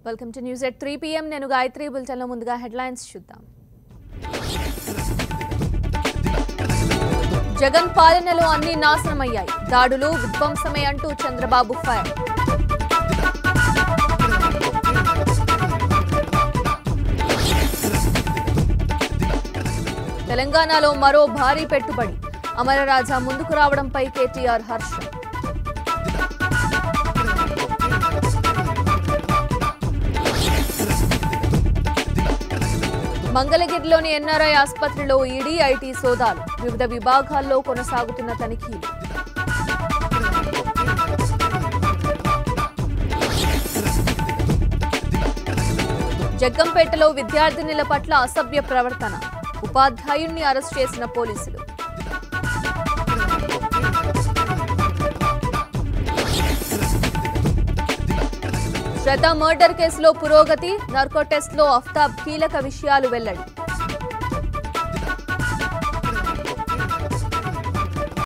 Welcome to news at 3 PM నేను గాయత్రి బులెటిన్లో ముందుగా హెడ్లైన్స్ చూద్దాం. జగన్ పాలనలో అన్ని నాశనమయ్యాయి. దాడులు విధ్వంసమే అంటూ చంద్రబాబు ఫైర్. తెలంగాణలో మరో భారీ పెట్టుబడి. అమరరాజా ముందుకు రావడంపై కేటీఆర్ హర్షం. మంగళగిరిలోని ఎన్ఆర్ఐ ఆసుపత్రిలో ఈడీ ఐటీ సోదాలు. వివిధ విభాగాల్లో కొనసాగుతున్న తనిఖీలు. జగ్గంపేటలో విద్యార్థినుల పట్ల అసభ్య ప్రవర్తన. ఉపాధ్యాయుణ్ణి అరెస్ట్ చేసిన పోలీసులు. శ్రద్ధ మర్డర్ కేసులో పురోగతి. నార్కో టెస్ట్ లో ఆఫ్తాబ్ కీలక విషయాలు వెల్లడి.